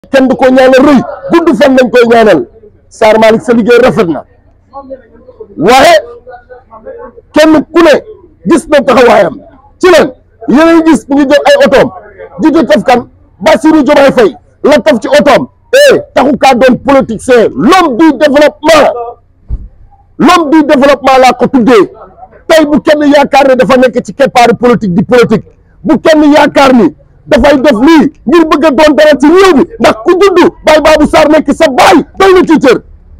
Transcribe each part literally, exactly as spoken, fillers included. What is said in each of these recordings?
kenn du ko ñaanal rëy gudd fan lañ koy ñaanal Sarr Malick sa liggéey rafet na waaye kenn ku ne gis na taxawaayam ci leen yéen gis mu ngi jël ay otoom di di taf kan Bassirou Diomaye Faye la taf ci otoom eh taxu kaa doon politicien l'homme du développement l'homme du développement laa ko tuddee tey bu kenn yaakaar ne dafa nekk ci keppaaru politique di politique bu kenn yaakaar ni dafay def lii ngir bëgg a doon dara ci réew mi ndax ku juddu Baye Babou Sarr nekk sa baay doy na tiitër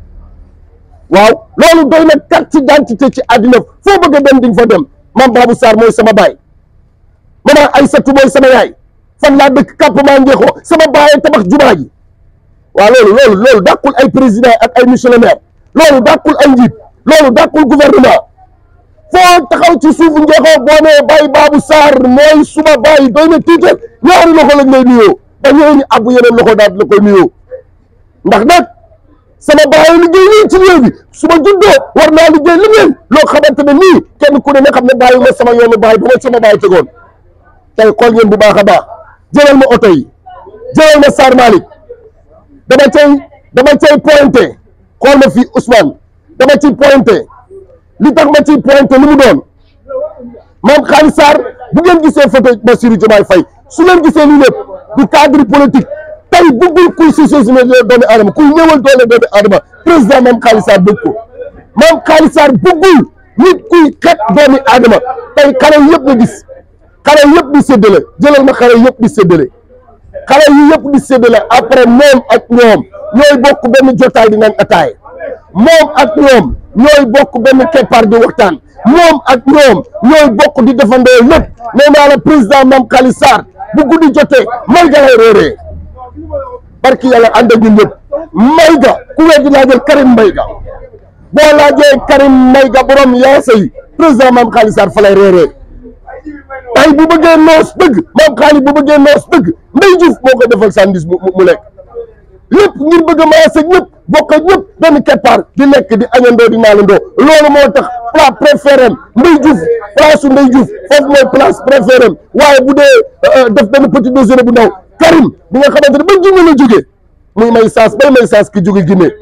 waaw loolu doy na carte d'identité ci àddina foo bëgg a dem di nga fa dem Mame Babou Sarr mooy sama baay maman Aïssatou mooy sama yaay fan laa dëkk campement Ngeexoo sama baay tabax jumaa ji waaw loolu loolu loolu dàqul ay président ak ay monsieur le maire loolu dàqul ay njiit loolu dàqul gouvernement foo taxaw ci suufu Ngeexoo boo nee Baye Babou Sarr mooy suma baay doy na tiitër ñaari loxo lañ lay nuyoo ba ñëwee ñu abbu yeneen loxo daal la koy nuyoo ndax nag sama baay liggéey nii ci réew bi su ma juddoo war naa liggéey liggéey loo xamante ne nii kenn ku ne nga xam ne bàyyi ma sama yoonu baay bu ma sama baay tegoon tey xool ngeen bu baax a baax jëlal ma oto yi jëlal ma Sarr Malick dama cay dama cay pointé xool ma fii Ousmane dama ciy pointé li tax ma ciy pointé li mu doon Mame Khalifa Sarr bu ngeen gisee photo Bassirou Diomaye Faye su leen gisee lii lépp du cadre politique tey bëggul kuy socialisme doomi aadama kuy ñëwal doole doomi aadama président Mame Khalifa Sarr bëgg ko Mame Khalifa Sarr bëggul nit kuy xet doomi aadama tey xale yëpp nga gis xale yëpp di séddale jëlal ma xale yëpp di séddale xale yi yëpp di séddale après moom ak ñoom ñooy bokk benn jotaay di naan ataay moom ak ñoom ñooy bokk benn keppaar di waxtaan moom ak ñoom ñooy bokk di defandoo lépp nee naa la président Mame Khalifa Sarr bu guddi jotee may ga lay réeree barki yàlla ànd ak ñun ñëpp may ga ku weddi laajal Karim may ga boo laajee Karim may ga borom yaasa yi président Mame Khalifa Sarr fa lay réeree tey bu bëggee noos dëgg Mame Khalifa bu bëggee noos dëgg Ndeye Diouf moo ko defal sandis mu mu lekk lépp ngir bëgg a maase ñëpp bokk ak ñëpp benn keppaar di lekk di añandoo di naanandoo loolu moo tax plat préféré am Ndeye Diouf place su Ndeye Diouf foofu mooy place préféré am waaye bu dee def benn petit déjeuner bu ndaw Karim bi nga xamante ne ba Guinée la jógee muy may saas bay may saas ki jóge Guinée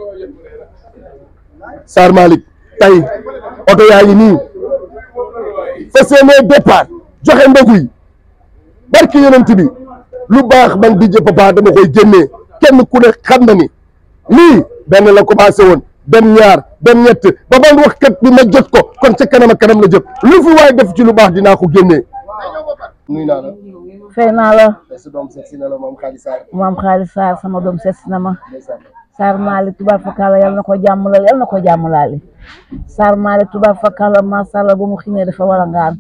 Sarr Malick tey oto yaa ngi nii fas yéenee départ joxe ndogu yi barki yonent bi lu baax man di jë papa dama koy génnee kenn ku ne xam na ni lii benn la commencé woon dem ñaar dem ñett ba man waxkat bi ma jot ko kon ca kanam ak kanam la jot lu fi waaye def ci lu baax dinaa ko génnee. nuyu naa la. fay naa la. sa doom seet si na la Mame Khalifa Sarr. Mame Khalifa Sarr sama doom seet si na ma. Sarr Malick tubaab fakala yal na ko jàmmalaal yal na ko jàmmalaale. Sarr Malick tubaab fakala macha allah ba mu xinee dafa war a ngaan.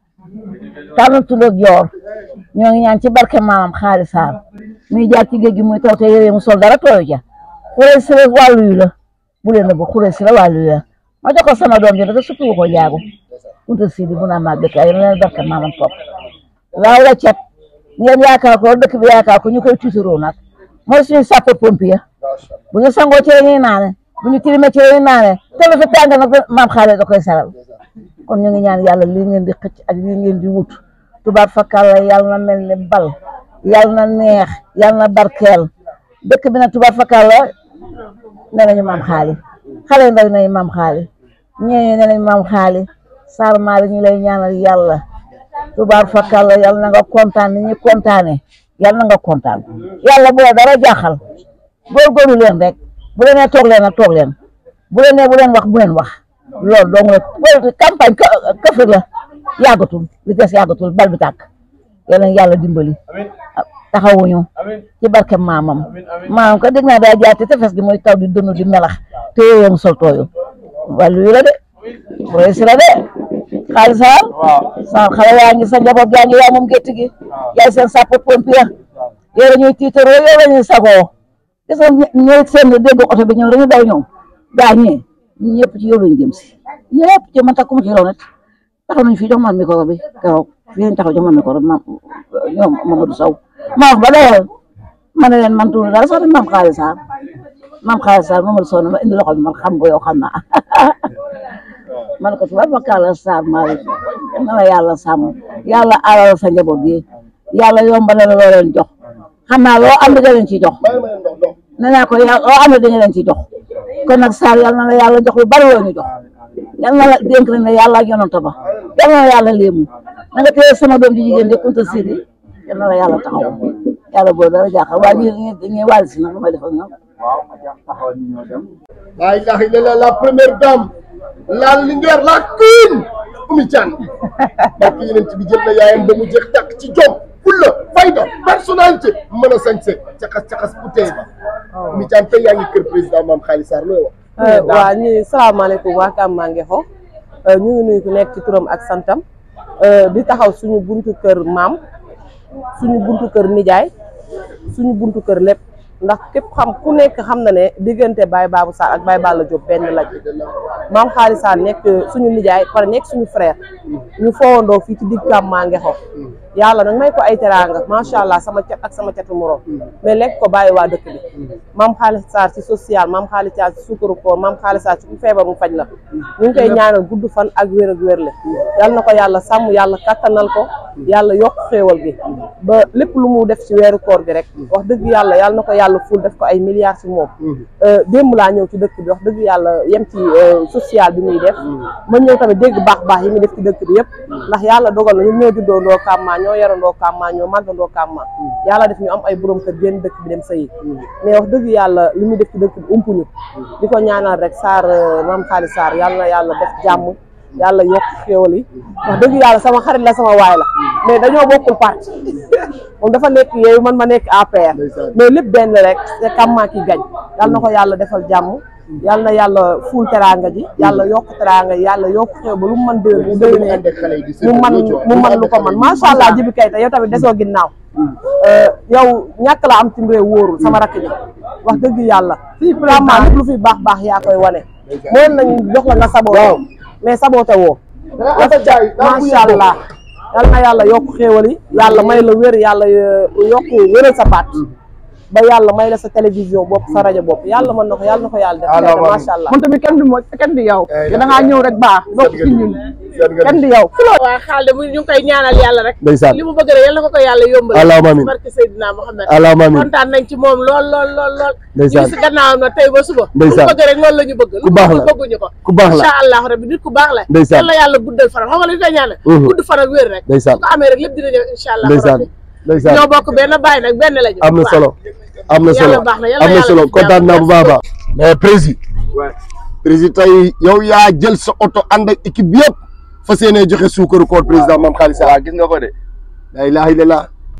tànn tulloog joor ñoo ngi ñaan ci barke maamam Khalifa Sarr muy jaar ci géej gi muy taw te yére mu sol dara tooyu ja xuree si la wàllu yu la bu leen bu xuree si la wàllu yu la ma jox ko sama doom ji dafa suppi ko jaagu unta sidi bu naa maa dëkk ay leen barke maamam topp laaw la cet ngeen yaakaar ko dëkk bi yaakaar ko ñu koy tuuturoo nag mooy suñu sapeur pompier bu ñu sangoo ci la ñuy naane bu ñu tilimee ci la ñuy naane te lu fi tàng nag maam Khalifa da koy saral kon ñu ngi ñaan yàlla lii ngeen di xëcc ak lii ngeen di wut tubaab fakal la yàlla na mel ni bal yàlla na neex yàlla na barkeel dëkk bi nag tubaab fakal la nee nañu Mame Khalifa xale ndaw nañu Mame Khalifa ñeeñu nee nañu Mame Khalifa Sarr Malick ñu lay ñaanal yàlla tubaab fakal la yàlla na nga kontaan ni ñu kontaane yàlla na nga kontaan yàlla bu la dara jaaxal góorgóorlu leen rek bu leen nee toog leen ak toog leen bu leen nee bu leen wax bu leen wax loolu dong la campagne këfër la yàggatul li des yàggatul bal bi tàkk yal na yàlla dimbali taxawuñu ci barke maamam maamam ka dégg naa daa jaate te fes gi mooy taw di dënnu di melax te yooyu mu sol tooyu wàllu yi la de roy si la de Khalifa Sarr xale yaa ngi sa njaboot yaa ngi yaa moom gétt gi yaay seen sapeur pompier yow la ñuy tiitaroo yow la ñuy sagoo gis nga ñooy seen dégg oto bi ñëw dañu daw ñoom gaa ñee ñëpp ci yow lañu jëm si ñëpp ci man tax ku ma ci raw nag taxaw nañu fii jox man micro bi keroog fii lañ taxaw jox man micro bi ma ñoom Mamadou Sow ma wax ba dayal ma ne leen man tuuti dara sax Mame Khalifa Sarr Mame Khalifa Sarr Mamadou Sow ne ma indi loxo bi man xam nga yow xam naa man ko tubaab fakala Sarr Malick na la yàlla sàmm yàlla aaral sa njaboot gi yàlla yombalal la loo leen jox xam naa loo am da leen ciy jox nee naa ko loo am da nga leen ciy jox kon nag Sarr yal na la yàlla jox lu bari loo ñu jox yal na la dénk ne yàlla ak yonent ba yal na la yàlla léemu na nga téye sama doom ji jigéen de Kunta Sidi yal na la yàlla taxaw yàlla boobu dara jaaxal waaye ñu dañuy wàll si nag lu may def ak ñoom. la ilaha illallah la première dame la Linguère la queen Oumy Thiam barke yeneen ci bi jël na yaayam ba mu jeex tàkk ci jom fulla fayda personnalité mën a sañse caxas caxas bu tey ba Oumy Thiam tey yaa ngi kër président Mame Khaly Sarr looy wax. waaw ñu salaamaaleykum waa Kamba Ngexo ñu ngi nuyu ku nekk ci turam ak santam di taxaw suñu buntu kër maam suñu buntu kër nijaay suñu buntu kër lépp ndax képp xam ku nekk xam na ne diggante Baye Babou Sarr ak Baye Balla Diop benn lañ Mame Khaly Sarr nekk suñu nijaay pare nekk suñu frère ñu foowandoo fii ci digg Kamba Ngexo yàlla nag may ko ay teraanga macha allah sama cat ak sama catu morom mais lekk ko bàyyi waa dëkk bi Mame Khaly Sarr ci social Mame Khaly Sarr ci sukkaru koor Mame Khaly Sarr ci feebar mu faj la ñu ngi koy ñaanal gudd fan ak wér ak wér le yàlla na ko yàlla sàmm yàlla kattanal ko yàlla yokk xéewal gi ba lépp lu mu def ci weeru koor gi rek wax dëgg yàlla yàlla na ko yàlla ful def ko ay milliards ci moom démb laa ñëw ci dëkk bi wax dëgg yàlla yem ci social bi muy def ma ñëw tamit dégg baax baax yi muy def ci dëkk bi yëpp ndax yàlla dogal na ñun ñoo juddoo ndoo Kamba ñoo yarandoo Kamba ñoo màggandoo Kamba yàlla def ñu am ay borom kër génn dëkk bi dem sëyi mais wax dëgg yàlla li muy def ci dëkk bi umpuñu di ko ñaanal rek Sarr Mame Khaly Sarr yàlla na yàlla def jàmm yàlla yokk xéwal yi wax dëgg yàlla sama xarit la sama waay la mais dañoo bokkul parti moom dafa nekk yooyu man ma nekk A P R mais lépp benn rek te Kamba ki gañ yàlla na ko yàlla defal jàmm yàlla na yàlla fuul teraanga ji yàlla yokk teraanga yi yàlla yokk xew ba lu mu mën déwén mu déwénee mu man mu man lu ko man macha allah Jibi Kayta yow tamit desoo ginnaaw yow ñàkk la am ci réew wóorul sama rakk ji wax dëgg yàlla vraiment lépp lu fi baax baax yaa koy wane moom nañ jox la nga saboote mais saboote woo macha allah yàlla na yàlla yokk xéewal yi yàlla may la wér yàlla yokk wéral sa baat ba yàlla may la sa télévision bopp sa rajo bopp yàlla mën na ko yàlla na ko yàlla def macha allah man tamit kenn du mo kenn du yow da ngaa ñëw rek baax bokk ci ñun kenn du yow waaw xaal de mu ñu ngi koy ñaanal yàlla rek li mu bëgg rek yàlla na ko ko yàlla yombal allahumma amiin barke Seydina Muhammad allahumma amiin kontaan nañ ci moom lool lool lool lool ñu ndeysaan si gannaawam na tey ba suba lu mu bëgg rek loolu la ñu bëgg ku baax la bëgguñu ko ku baax la incha allah rabbi nit ku baax la ndeysaan yàlla yàlla guddal faram xam nga li koy ñaanal gudd fan ak wér rek ndeysaan ko amee rek lépp dina ñëw incha allah ndeysaan ndeysaan ñoo bokk benn bàyyi nag benn lañu am na solo am na solo am na solo kontaan naa bu baax a baax mais président président tey yow yaa jël sa oto ànd ak équipe bi yëpp fas yéene joxe suukaru koor président Mame Khaly Sarr gis nga ko de la ilaha illallah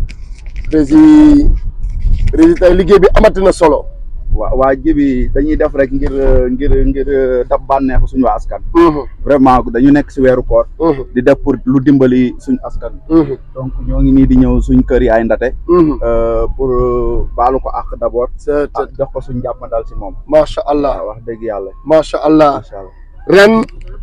président président tey liggéey bi amati na solo waa waa Jibi dañuy def rek ngir ngir ngir dab bànneexu suñu askan vraiment dañu nekk si weeru koor di def pour lu dimbali suñu askan donc ñoo ngi nii di ñëw suñ kër yi ay ndate pour baalu ko àq d'abord jox ko suñ jàpp dal si moom macha allah wax dëgg yàlla macha allah macha allah ren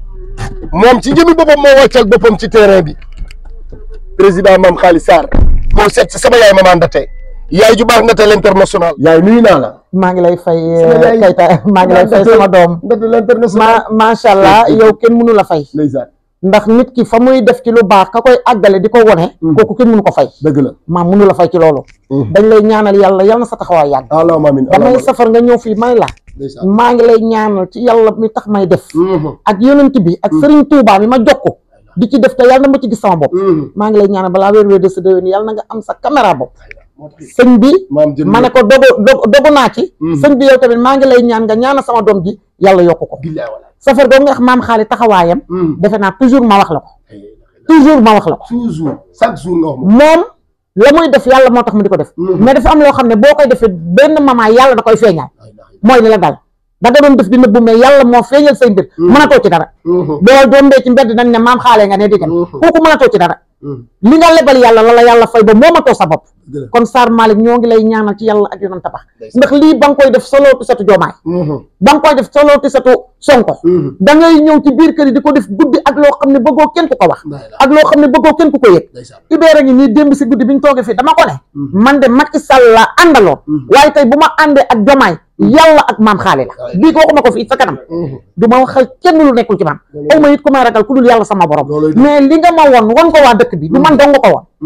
moom ci jëmi boppam moo wàccal boppam ci terrain bi président Mame Khaly Sarr moo seet si sama yaay Mama Ndate yaay ju baax Ndate l'international yaay nuyu naa la maa ngi lay fay Kayta maa ngi lay fay sama doom Ndate l'international macha allah yow kenn mënu la fay ndeysaan ndax nit ki fa muy def ci lu baax ka koy àggale di ko wone kooku kenn mënu ko fay dëgg la maa mënu la fay ci loolu dañ lay ñaanal yàlla yal na sa taxawaay yàgg allahumma amiin damay safar nga ñëw fii may la maa ngi lay ñaanal ci yàlla mi tax may def ak yonent bi ak Serigne Touba mi ma jokko di ci def te yàlla na ma ci gis sama bopp maa ngi lay ñaanal balaa weer weer de sa déwén yàlla na nga am sa caméra bopp sëñ bi ma ne ko dogu dogu naa ci sëñ bi yow tamit maa ngi lay ñaan nga ñaanal sama doom ji yàlla yokku ko safar googu nga wax Mame Khaly taxawaayam defe naa toujours ma wax la ko toujours ma wax la ko toujours chaque jour nga wax moom la muy def yàlla moo tax mu di ko def mais dafa am loo xam ne boo koy defee benn moment yàlla da koy feeñal mooy ni la dal da nga doon def di nëbbu mais yàlla moo feeñal say mbir mënatoo ci dara boo doon dee ci mbedd nañ ne Mame Khaly nga ne di dem kooku mënatoo ci dara li nga lebal yàlla la la yàlla fay ba moomatoo sa bopp kon Sarr Malick ñoo ngi lay ñaanal ci yàlla ak yonan tabax ndax lii ba nga koy def solootu satu Diomaye ba nga koy def solootu satu Sonko da ngay ñëw ci biir kër yi di ko def guddi ak loo xam ne bëggoo kenn ku ko wax ak loo xam ne bëggoo kenn ku ko yëg Ibera ngi nii démb si guddi bi ñu toogee fii dama ko ne man de Macky Sall la àndaloon waaye tey bu ma àndee ak Diomaye yàlla ak Mame Khaly la bii ko waxuma ko fi sa kanam du ma waxal kenn lu nekkul ci man aw ma it ku may ragal ku dul yàlla sama borom mais li nga ma won won ko waa dëkk bi du man dong nga ko won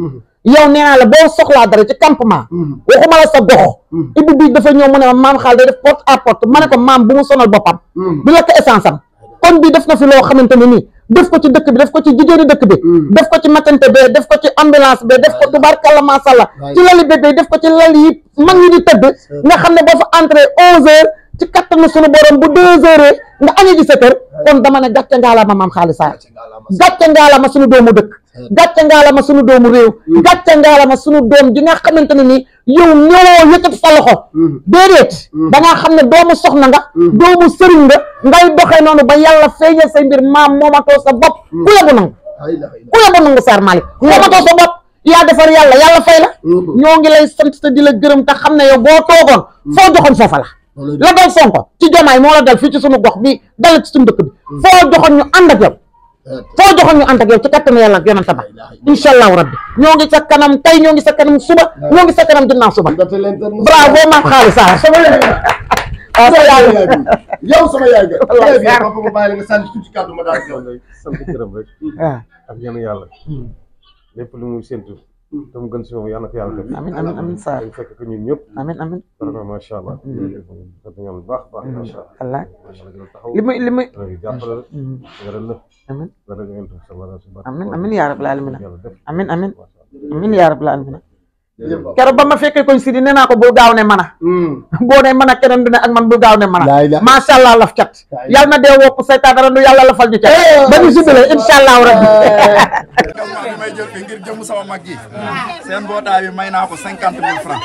yow nee naa la boo soxlaa dara ci campement waxuma la sa gox Ibou bi dafa ñëw mu ne ma maam xaal day def porte à porte ma ne ko maam bu mu sonal boppam du lekk essence am kon bi def na fi loo xamante ne nii def ko ci dëkk bi def ko ci jigéeni dëkk bi def ko ci matante be def ko ci ambulance be def ko tubaarkalla masàlla ci lali bébé def ko ci lal yi mag ñi di tëdd nga xam ne boo fa entré onze heures ci kattanu sunu borom bu deux heures nga añi ji sa kër kon dama ne gàcce ngaalaama maam Xaali Sarr gàcce ngaalaama sunu doomu dëkk gàcce ngaalaama sunu doomu réew gàcce ngaalaama sunu doom ji nga xamante ne nii yow ñëwoo yëkkati sa loxo déedéet da ngaa xam ne doomu soxna nga doomu sëriñ nga ngay doxee noonu ba yàlla feeñal say mbir maam moomatoo sa bopp ku yebu nangu ku yebu nangu Sarr Malick moomatoo sa bopp yaa defar yàlla yàlla fay la ñoo ngi lay sant te di la gërëm te xam ne yow boo toogoon foo joxoon foofa la la dal Sonko ci Diomaye moo la dal fii ci sunu gox bi dal ci sunu dëkk bi foo joxoon ñu ànd ak yow foo joxoon ñu ànd ak yow ci kattanu yàlla ak yonent ba incha allahu rabbi ñoo ngi sa kanam tey ñoo ngi sa kanam suba ñoo ngi sa kanam ginnaaw suba bravo maam Xaali Sarr sama waaw sa yaay yow sama yaay nga très bien papa ma bàyyi la nga sànni tuuti kàddu ma daal yow sant gërëm rek ak ñaanu yàlla lépp lu muy séntu te mu gën si moom yàlla na ko yàlla def amin amin amin Sarr dañ fekk ko ñun ñëpp amin amin vraiment macha allah sant nga bu baax baax macha allah allah li muy li muy jàppale wala lépp amin wala nga leen sa wala sa amin amin yaa rabbal alamin amin amin amin yaa rabbal alamin keroog ba ma fekkee koñ si di nee naa ko bul gaaw ne mana boo ne mana keneen du ne ak man bul gaaw ne mana macha allah laf cat yàlla na dee wokk saytaan dara du yàlla la fal ñu cat ba ñu jubile incha allahu rabbi li may jël fi ngir jëmu sama mag yi seen mbootaay bi may naa ko cinquante mille francs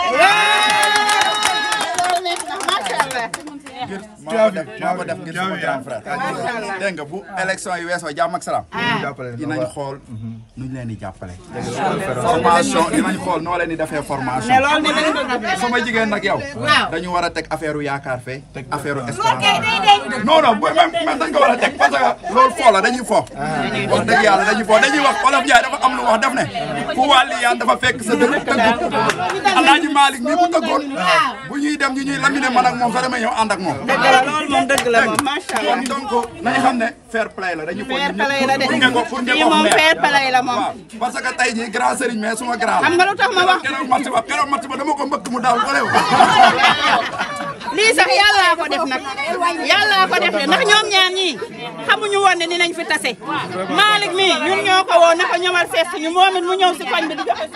ngir maa ko def maa ko def ngir sama grand frère dégg nga bu élection yi weesoo jàmm ak salaam dinañ xool nuñ leen di jàppale formation dinañ xool noo leen di defee formation sama jigéen nag yow dañu war a teg affaire u yaakaar fee teg affaire u espérance non non même même dañ ko war a teg parce que loolu foo la dañuy fo wax dëgg yàlla dañuy fo dañuy wax Olof Njaay dafa am lu wax def ne fu wàlli yaan dafa fekk sa dëkk tëgg Alaaji Malick nii mu tëggoon bu ñuy dem ñu ñuy lamine man ak moom fa dama ñëw ànd ak moom loolu moom dëgg la moom macha allah donc nañu xam ne fair play la dañu fair play la de pour ngeen ko pour ngeen ko moom fair play la moom parce que tey jii grand sëriñ mais suma grand la xam nga lu tax ma wax keroog match ba keroog match ba dama ko mbëkk mu daal ko réew lii sax yàllaa ko def nag yàllaa ko def de ndax ñoom ñaar ñii xamuñu woon ne dinañ fi tase Malick mi ñun ñoo ko woo ne ko ñëwal fees ñu moom it mu ñëw si koñ bi di joxe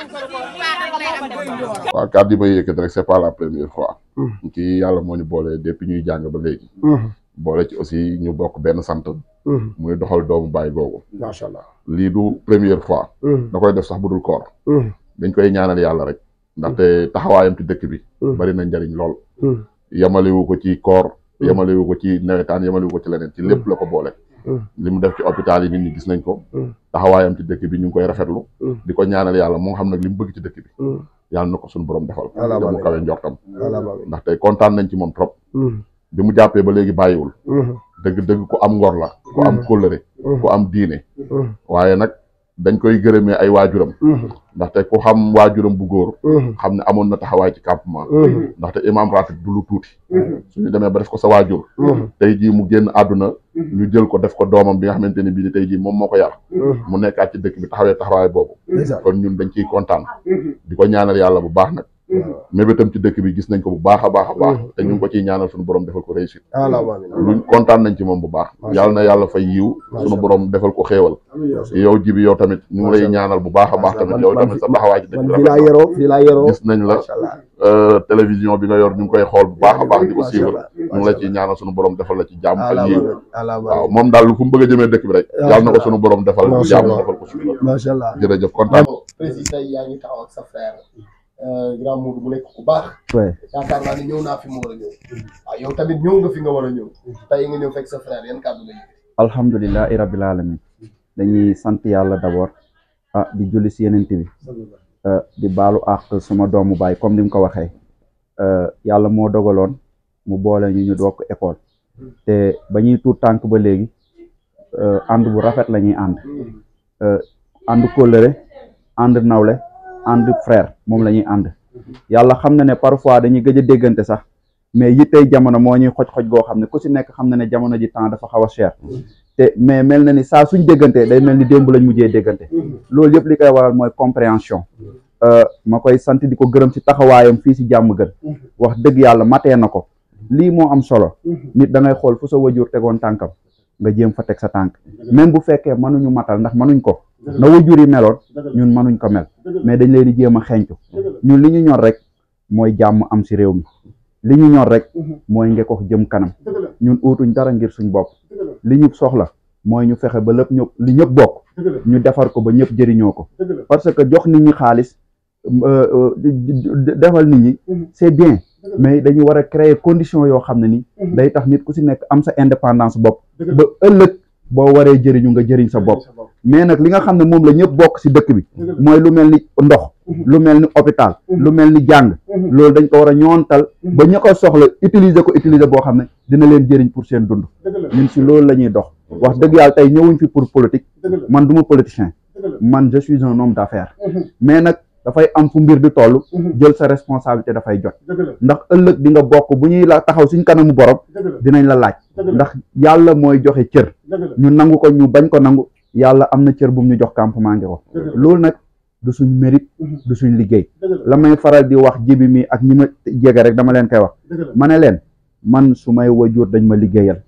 suñu waaw kàddu yi may yëkkati rek c'est pas la première fois ci yàlla moo ñu boole depuis ñuy jàng ba léegi boole ci aussi ñu bokk benn sant muy doxal doomu bàyyi googu macha allah lii du première fois da koy def sax bu dul koor dañ koy ñaanal yàlla rek ndaxte taxawaayam ci dëkk bi bari na njariñ lool yamalewu ko ci koor yamalewu ko ci nawetaan yamalewu ko ci leneen ci lépp la ko boole li mu def ci hôpital yi nit ñi gis nañ ko taxawaayam ci dëkk bi ñu ngi koy rafetlu di ko ñaanal yàlla moo xam nag li mu bëgg ci dëkk bi yàlla na ko suñu borom defal te mu kawe njortam ndaxte kontaan nañ ci moom trop bi mu jàppee ba léegi bàyyiwul dëgg dëgg ku am ngor la ku am kóllëre ku am diine waaye nag dañ koy gërëmee ay waajuram ndaxte ku xam waajuram bu góor xam ne amoon na taxawaay ci campement ndaxte imam ratib du lu tuuti suñu demee ba def ko sa waajur tey jii mu génn àdduna ñu jël ko def ko doomam bi nga xamante ne bii ni tey jii moom moo ko yar mu nekkaat ci dëkk bi taxawee taxawaay boobu kon ñun dañ ciy kontaan di ko ñaanal yàlla bu baax nag mébétam ci dëkk bi gis nañ ko bu baax a baax a baax te ñu ngi ko ciy ñaanal suñu borom defal ko réussite luñ kontaan nañ ci moom bu baax yàlla na yàlla fay yiw suñu borom defal ko xéewal yow jibi yow tamit ñu ngi lay ñaanal bu baax a baax tamit yow tamit sa taxawaay ci dëkk bi rafet gis nañ la télévision bi nga yor ñu ngi koy xool bu baax a baax di ko suivre ñu ngi la ciy ñaanal suñu borom defal la ci jàmm ak yiw waaw moom daal lu fu mu bëgg a jëmee dëkk bi rek yàlla na ko suñu borom defal jàmm defal ko suñu macha allah jërëjëf kontaan président yaa ngi taxaw ak sa frère grand Modou mu nekk ku baax yaakaar naa ne ñëw naa fi mu war a ñëw waaw yow tamit ñëw nga fi nga war a ñëw tey nga ñëw fekk sa frère yan kàddu nga yëg alhamdulilahi rabbil alamin dañuy sant yàlla d'abord ah di julli si yeneen bi di baalu àq suma doomu baay comme ni mu ko waxee yàlla moo dogaloon mu boole ñu ñu bokk école te ba ñuy tuut tànk ba léegi ànd bu rafet la ñuy ànd ànd kóllëre ànd nawle ànd frère moom la ñuy ànd yàlla xam na ne parfois dañuy gëj a déggante sax mais yittey jamono moo ñuy xoj-xoj goo xam ne ku si nekk xam na ne jamono ji temps dafa xaw a cher te mais mel na ni saa suñ déggante day mel ni démb lañ mujjee déggante loolu yëpp li koy waral mooy compréhension ma koy sant di ko gërëm ci taxawaayam fii ci jàmm gën wax dëgg yàlla matee na ko lii moo am solo nit da ngay xool fu sa wajur tegoon tànkam nga jéem fa teg sa tànk même bu fekkee mënuñu matal ndax mënuñ ko na wajur yi meloon ñun mënuñ ko mel mais dañ leen di jéem a xeeñtu ñun li ñu ñor rek mooy jàmm am ci réew mi li ñu ñor rek mooy ngekox jëm kanam ñun uutuñ dara ngir suñ bopp li ñu soxla mooy ñu fexe ba lépp ñëpp li ñëpp bokk ñu defar ko ba ñëpp jëriñoo ko parce que jox nit ñi xaalis defal nit ñi c'est bien mais dañu war a créer condition yoo xam ne ni day tax nit ku ci nekk am sa indépendance bopp ba ëllëg boo waree jëriñu nga jëriñ sa bopp mais nag li nga xam ne moom la ñëpp bokk ci dëkk bi mooy lu mel ni ndox lu mel ni hôpital lu mel ni jàng loolu dañ ko war a ñoontal ba ñu ko soxla utiliser ko utiliser boo xam ne dina leen jëriñ pour seen dund ñun ci loolu la ñuy dox wax dëgg yàlla tey ñëwuñ fi pour politique man du ma politicien man je suis un homme d'affaires mais nag dafay am fu mbir di toll jël sa responsabilité dafay jot ndax ëllëg di nga bokk bu ñuy la taxaw suñ kanamu borom dinañ la laaj ndax yàlla mooy joxe cër ñu nangu ko ñu bañ ko nangu yàlla am na cër bu mu ñu jox campement ngi ko loolu nag du suñ mérite du suñ liggéey la may faral di wax jibi mi ak ñi ma jege rek dama leen koy wax ma ne leen man su may wajur dañ ma liggéeyal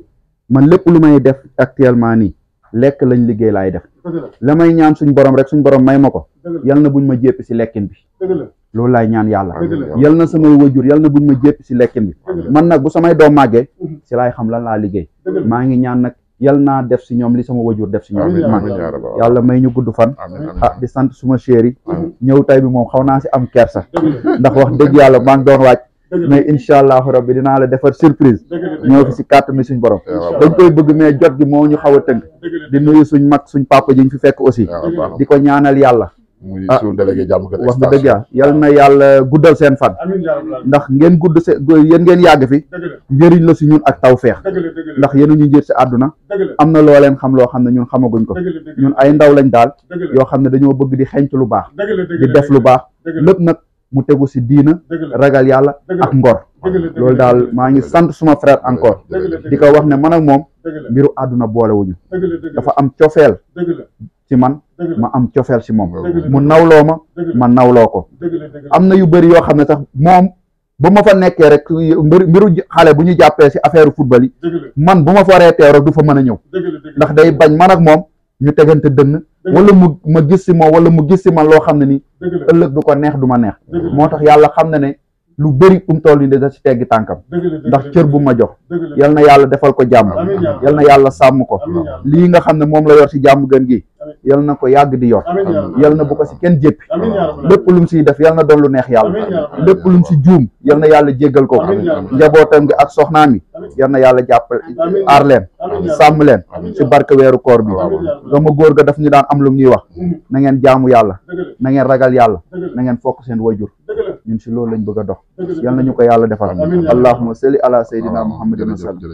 man lépp lu may def actuellement nii lekk lañ liggéey laay def la may ñaan suñ borom rek suñ borom may ma ko yal na buñ ma jéppi ci lekkin bi loolu laay ñaan yàlla yal na samay wajur yal na buñ ma jéppi ci lekkin bi man nag bu samay doom màggee ci laay xam lan laa liggéey maa ngi ñaan nag yal naa def ci ñoom li sama wajur def ci ñoom man yàlla may ñu gudd fan ah di sant suma chéri ñëw tay bi moom xaw naa ci am kersa ndax wax dëgg yàlla maa ngi doon wàcc mais incha allahu rabbi dinaa la defar surprise ñëw fi ci kàtt mi suñ borom dañ koy bëgg mais jot gi moo ñu xaw a tënk di nuyu suñ mag suñ papa ji ñu fi fekk aussi di ko ñaanal yàlla muy suñu délégué jàmm gën wax nga dëgg yàlla yal na yàlla guddal seen fan ndax ngeen gudd se yéen ngeen yàgg fi njëriñ la si ñun ak taw feex ndax yéen ñu njër si àdduna am na loo leen xam loo xam ne ñun xamaguñ ko ñun ay ndaw lañ daal yoo xam ne dañoo bëgg di xenc lu baax di def lu baax lépp nag mu tegu si diina ragal yàlla ak ngor loolu daal maa ngi sant suma frère encore di ko wax ne man ak moom mbiru àdduna boolewuñu dafa am cofeel ci man ma am cofeel ci moom mu nawloo ma ma nawloo ko am na yu bëri yoo xam ne sax moom ba ma fa nekkee rek mbiru xale bu ñu jàppee ci affaire football yi man bu ma fa waree teew rek du fa mën a ñëw ndax day bañ man ak moom ñu tegante dënn wala mu ma gis ci moom wala mu gis ci man loo xam ne ni ëllëg du ko neex du ma neex moo tax yàlla xam na ne lu bëri um toll ni da ci teggi tànkam ndax cër bu ma jox yal na yàlla defal ko jàmm yal na yàlla sàmm ko lii nga xam ne moom la yor ci jàmm gën gi yal na ko yàgg di yor yal na bu ko ci kenn jéppi lépp lu mu siy def yal na doon lu neex yàlla lépp lu mu si juum yal na yàlla jéggal ko njabootam gi ak soxnaam yi yal na yàlla jàpp aar leen sàmm leen si barke weeru koor bi sama góor ga daf ñu daan am lu ñuy wax na ngeen jaamu yàlla na ngeen ragal yàlla na ngeen fokk seen wayjur ñun si loolu lañ bëgg a dox yal na ñu ko yàlla defal allahumma salli ala sayyidina muhammadin wa sallam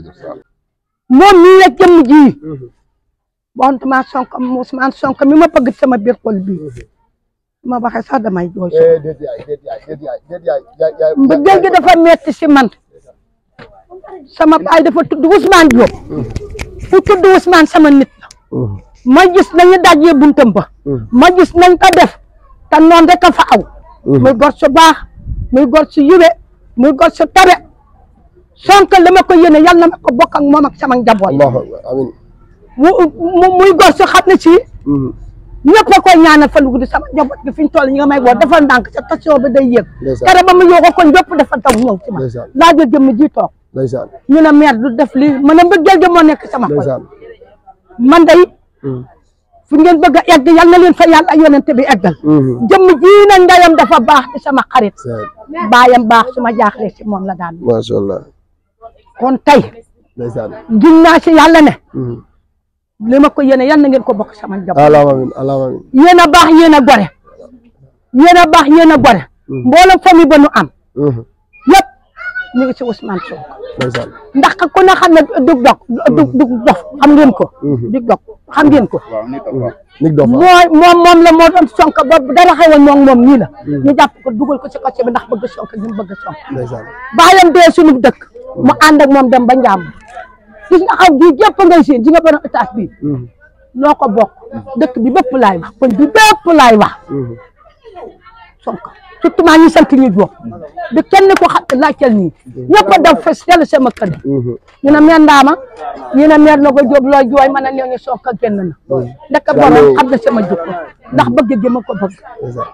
moom mii la jëmm ji bontement Sonko Ousmane Sonko mi ma bëgg sama biir xol bi ma waxee sax damay jooy mbëggeel gi dafa metti si man sama baay dafa tudd Ousmane Diop fu tudd Ousmane sama nit la ma gis nañu dajee buntam ba ma gis nañ ko def te noonu rek a fa aw muy gor su baax muy gor su yiwe muy gor su tabe Sonko la ma ko yéene yal na ma ko bokk ak moom ak sama njaboot mu muy gor su xam ne si ñëpp a koy ñaanal fan guddi sama njaboot gi fi ñu toll ñi nga may woo defal ndànk sa station bi day yéeg kere ba mu yóbbu ko ñëpp dafa taw ñëw ci ma laa jël jëmm ji toog ñu ne maire du def lii ma ne mbëggeel gi moo nekk sama xol man day fu ngeen bëgg a egg yal na leen fa yàlla yonent bi eggal jëmm ji na ndeyam dafa baax di sama xarit baayam baax su ma jaaxlee si moom la daan macha allah kon tey gin naa si yàlla ne li ma ko yéene yal na ngeen ko bokk sama njaboot alamin alamin yéen a baax yéen a gore yéen a baax yéen a gore mboolem famille ba nu am yëpp ñu ngi si Ousmane Sonko ndax ku ne xam ne dug dog dug dug dof xam ngeen ko dug dog xam ngeen ko mooy moom moom la moo doon Sonko ba dara xewoon moom moom nii la ñu jàpp ko dugal ko si côté bi ndax bëgg Sonko ñu bëgg Sonko baayam dee suñu dëkk mu ànd ak moom dem ba njàmm gis nga xaw gi jëpp ngay seen ji nga borom étage bi noo ko bokk dëkk bi bépp laay wax kon bi bépp laay wax Sonko surtout maa ñi sant ñu jóg di kenn ko xam laajteel nii ñëpp a daw fes yàlla sama kër ñu ne meer ndaama ñu ne meer na ko jóob looy jooy mën a ñëw ñu Sonko génn na ndek borom xam na sama jikko ndax bëgg gi ma ko bëgg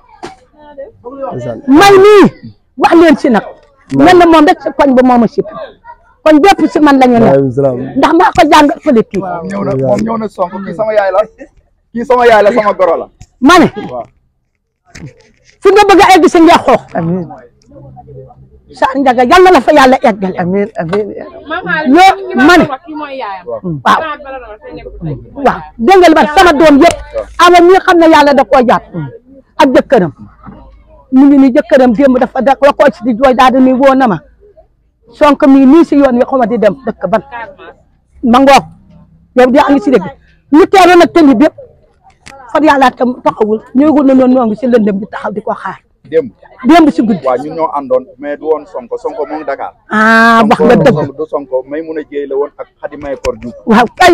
may nii wax leen si nag mel na moom rek si koñ ba mooma si kon bépp si man la ñu ne ndax maa ko jàng politique ñëw na moom ñëw na Sonko kii sama yaay la kii sama yaay la sama goro la ma ne fi nga bëgg a egg si nga xoox sa njaga yal na la fa yàlla eggale amiin amiin yoo ma ne waaw waaw dégg nga li ma sama doom yëpp ama mi xam ne yàlla da koo jàpp ak jëkkëram mu ngi ni jëkkëram démb dafa da la koo ci di jooy daal di ni woo na ma Sonko mii nii si yoon wi xaw ma di dem dëkk ban ma ngoog yow di ngi si dégg ñu teeroon nag tënk bépp far yàlla tam taxawul ñëwagul na noonu ñoo ngi si lëndëm di taxaw di ko xaar. démb démb si guddi. waaw ñun ñoo àndoon mais du woon Sonko Sonko moo ngi Dakar. ah wax nga dëgg du Sonko may mun a jéey la woon ak Khady Mahécor Diouf. waaw kay.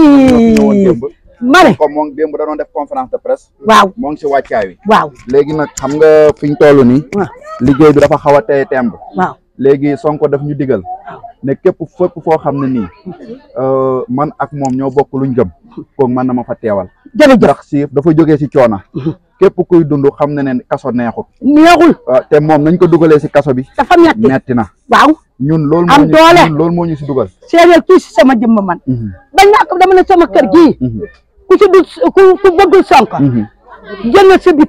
ma ne Sonko moo ngi démb da doon def conférence de presse. waaw moo ngi si wàccaay wi. waaw léegi nag xam nga fi ñu toll nii. liggéey bi dafa xaw a tey temb. waaw léegi Sonko daf ñu digal. ne képp fépp foo xam ne nii man ak moom ñoo bokk luñ gëm kooku man na ma fa teewal. jërëjëf ndax si dafa jógee si coona képp kuy dund xam ne ne kaso neexul. neexul te moom nañ ko dugalee si kaso bi. dafa metti metti na. waaw ñun loolu am doole ñun loolu moo ñu si dugal. séeréer kii si sama jëmm man. bañ naa ko dama ne sama kër gii. ku ci du ku ku bëggul Sonko. jënd sa bit.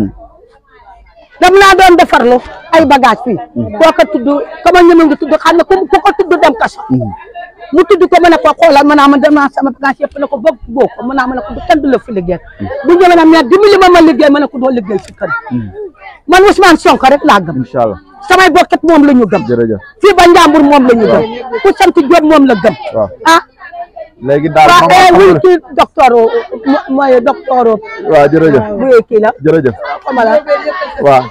dam naa doon defarlu ay bagage fii koo ko tudd kama ñëme nga tudd xam ne ku ko tudd dem kaso mu tudd ko mën a ko xoolal mën naa ma dem naa sama bagage yëpp na ko bëgg boo ko mën naa mën a ko du kenn du la fi liggéey bu ñëwee nag mais dimbali ma ma liggéey mën a ko doo liggéey si kër man Ousmane Sonko rek laa gëm incha allah samay bokkat moom la ñu gëm jërëjëf fii ba Njàmbur moom la ñu gëm ku sant Diop moom la gëm ah léegi daal waaw wuy kii docteur mooy docteur waaw jërëjëf bu kii la jërëjëf xamala waaw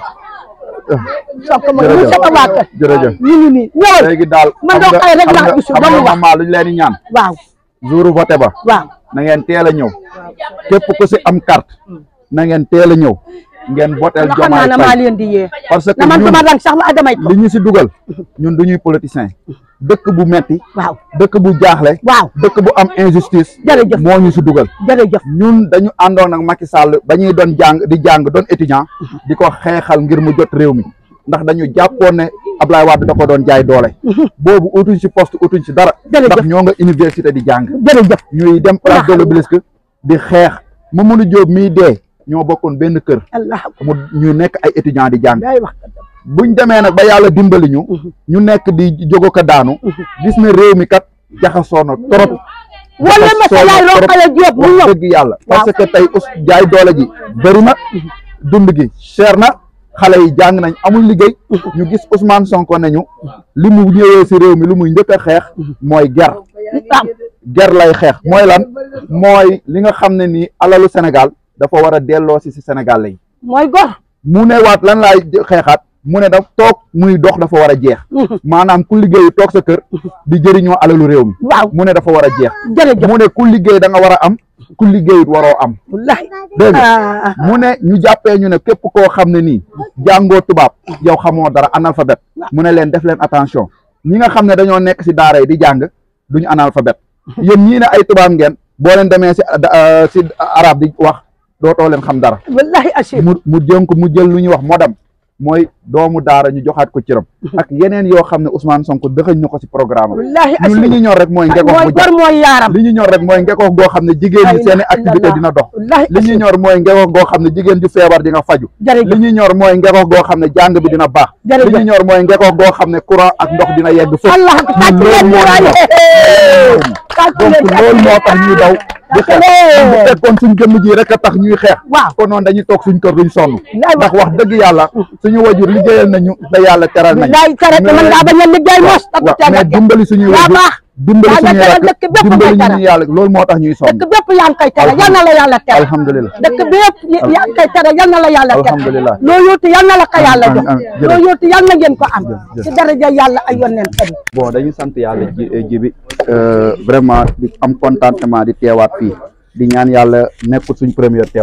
Sonko mooy mu sama waa kër jërëjëf ñu ngi nii ñëwal léegi daal man doo xëy rek laa gisul ba mu wax maman luñ leen di ñaan waaw jour voté ba waaw na ngeen teel a ñëw képp ku si am carte na ngeen teel a ñëw ngeen votel Diomaye na maa leen di yee parce que na man dama rang sax la damay li ñu si dugal ñun du ñuy politicien dëkk bu metti waaw dëkk bu jaaxle waaw dëkk bu am injustice jërëjëf moo ñu si dugal jërëjëf ñun dañu àndoon ak Macky Sall ba ñuy doon jàng di jàng doon étudiant di ko xeexal ngir mu jot réew mi ndax dañu jàppoon ne Ablaye Wade da ko doon jaay doole boobu utuñ si poste utuñ si dara ndax ñoo nga université di jàng jërëjëf ñuy dem place de l'Obélisque di xeex Mamadou Diop miy dee ñoo bokkoon benn kër mu ñu nekk ay étudiant di jàng buñ demee nag ba yàlla dimbali ñu ñu nekk di jógo ko daanu gis ne réew mi kat jaxasoo na trop wala ma sa yaay loo xale Diop mu ñëw dëgg yàlla parce que tey us jaay doole ji bëri na dund gi cher na xale yi jàng nañ amul liggéey ñu gis Ousmane Sonko ne ñu li mu ñëwee si réew mi lu muy njëkk a xeex mooy ger ger lay xeex mooy lan mooy li nga xam ne nii alalu Sénégal dafa war a delloo si si Sénégal yi mooy gor mu ne waat lan laay xeexaat mu ne da toog muy dox dafa war a jeex maanaam ku liggéey toog sa kër di jëriñoo alalu réew mi waaw mu ne dafa war a jeex jërëjëf mu ne ku liggéey da nga war a am ku liggéeyut waroo am wallahi dégg nga mu ne ñu jàppee ñu ne képp koo xam ne nii jàngoo tubaab yow xamoo dara analphabète mu ne leen def leen attention ñi nga xam ne dañoo nekk si daara yi di jàng duñu analphabète yéen ñii ne ay tubaab ngeen boo leen demee si si arab di wax dootoo leen xam dara wallahi asib mu mu jëm ko mu jël lu ñuy wax modam mooy doomu daara ñu joxaat ko cëram ak yeneen yoo xam ne Ousmane Sonko dëxëñ na ko si programme ñun li ñu ñor rek mooy ngekoox bu gor mooy yaaram li ñu ñor rek mooy ngekoox goo xam ne jigéen ñi seeni activité dina dox li ñu ñor mooy ngekoox goo xam ne jigéen ju feebar di nga faju li ñu ñor mooy ngekoox goo xam ne jàng bi dina baax li ñu ñor mooy ngekoox goo xam ne courant ak ndox dina yegg foofu donc loolu moo tax ñuy daw di xeex bu fekkoon suñ jëmm ji rek a tax ñuy xeex kon noonu dañuy toog suñ kër duñ sonn ndax wax dëgg yàlla suñu wajur liggéeyal nañu te yàlla teral nañ mais dimbali suñuy wajur dimbali suñuy rakk dimbali ñu yàlla loolu moo tax ñuy sonn dëkk bépp yaa ngi koy tere yal na la yàlla tere alhamdulilah dëkk bépp yaa ngi koy tere yal na la yàlla tere alhamdulilah loo yóotu yal na la ko yàlla jox loo yóotu yal na ngeen ko am ci daraja yàlla ay yónneen xarit bon dañu sant yàlla ji ji bi vraiment di am contentement di teewaat fii di ñaan yàlla nekkul suñ première teewaay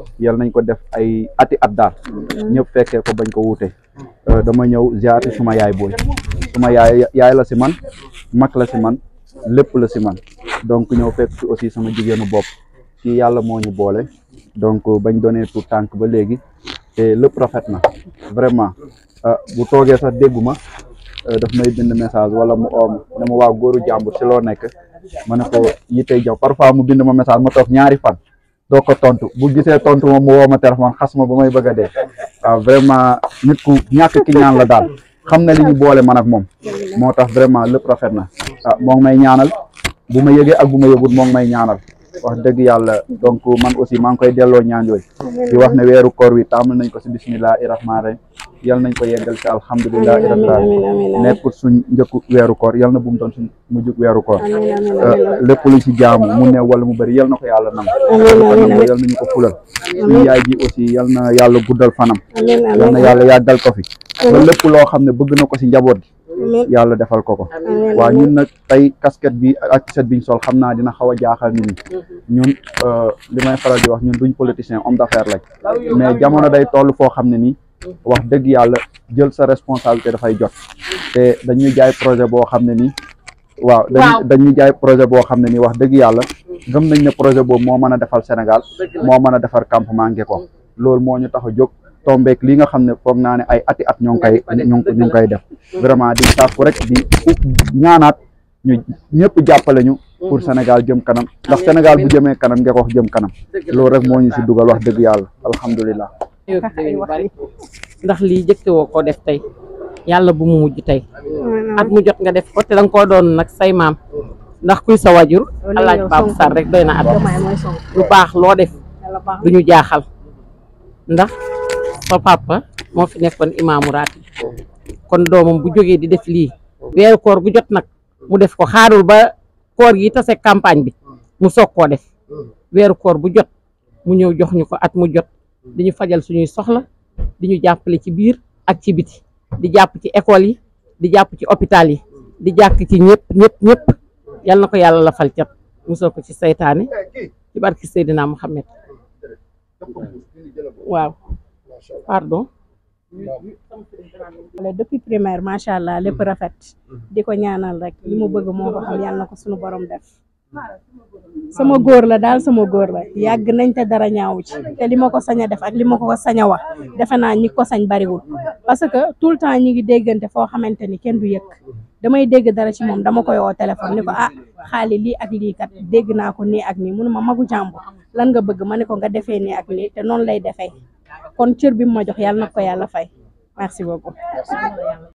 yal nañ ko def ay ati at daal ñëpp fekkee ko bañ ko wuute dama ñëw ziyaati suma yaay booy suma yaay yaay la si man mag la si man lépp la si man donc ñëw fekk si aussi sama jigéenu bopp ci yàlla moo ñu boole donc bañ doonee tout tànk ba léegi te lépp rafet na vraiment bu toogee sax dégguma daf may bind message wala mu oom ne ma waa góoru jàmbur si loo nekk ma ne ko yitey jaw parfois mu bind ma message ma toog ñaari fan doo ko tontu bu gisee tontu ma mu woo ma téléphone xas ma ba may bëgg a dee waaw vraiment nit ku ñàkk ki ñaan la daal xam na li ñu boole man ak moom moo tax vraiment lépp rafet na ah moo ngi may ñaanal bu ma yëgee ak bu ma yëgut moo ngi may ñaanal wax dëgg yàlla donc man aussi maa ngi koy delloo ñaan yooyu di wax ne weeru koor wi taamal nañ ko si bismillahi rahmaani rahim yal nañ ko yeggal si alhamdulilahi rabbil alamin nekkul suñ njëkku weeru koor yal na bu mu doon suñ mujjug weeru koor lépp lu si jaamu mu ne wala mu bëri yal na ko yàlla nangu nangu yal nañu ko fulal suñu yaay ji aussi yal na yàlla guddal fanam yal na yàlla yàggal ko fi ba lépp loo xam ne bëgg na ko si njaboot gi yàlla defal ko ko waaw ñun nag tey casquette bi ak set biñ sol xam naa dina xaw a jaaxal nit ñi ñun li may faral di wax ñun duñ politicien homme d'affaires lañ mais jamono day toll foo xam ne nii wax dëgg yàlla jël sa responsabilité dafay jot te dañuy jaay projet boo xam ne nii waaw dañuy dañuy jaay projet boo xam ne nii wax dëgg yàlla gëm nañ ne projet boobu moo mën a defal Sénégal moo mën a defar campement Ngeko loolu moo ñu tax a jóg tombeek li nga xam ne foog naa ne ay ati at ñoo ngi koy ñu ngi koy def vraiment di sàkku rek di ñaanaat ñu ñëpp jàppale ñu pour Sénégal jëm kanam ndax Sénégal bu jëmee kanam Ngeko wax jëm kanam loolu rek moo ñu si dugal wax dëgg yàlla alhamdulilah. ndax lii jëkke woo ko def tey yàlla bu mu mujj tey at mu jot nga def ko te danga koo doon nag say maam ndax kuy sa wajur alaaj Babou Sarr rek doy na at lu baax loo def du ñu jaaxal ndax sa papa moo fi nekkoon imaamu raati kon doomam bu jógee di def lii weeru koor gu jot nag mu def ko xaarul ba koor gi tase campagne bi mu soog koo def weeru koor bu jot mu ñëw jox ñu ko at mu jot di ñu fajal suñuy soxla di ñu jàppale ci biir ak ci biti di jàpp ci école yi di jàpp ci hôpital yi di jàkk ci ñëpp ñëpp ñëpp yal na ko yàlla la fal cat musal ko ci seytaane ci barki Seydina Muhammad waaw pardon depuis primaire macha allah lépp rafet di ko ñaanal rek li mu bëgg moo ko xam yàlla na ko suñu borom def sama góor la daal sama góor la yàgg nañ te dara ñaawu ci te li ma ko sañ a def ak li ma ko sañ a wax defe naa ñi ko sañ bariwul parce que tout le temps ñi ngi déggante foo xamante ni kenn du yëg damay dégg dara ci moom dama koy woo téléphone ni ko ah xaali lii ak lii kat dégg naa ko nii ak nii mënu ma magu jàmbur lan nga bëgg ma ne ko nga defee nii ak nii te noonu lay defee kon cër bi mu ma jox yàlla na ko yàlla fay merci beaucoup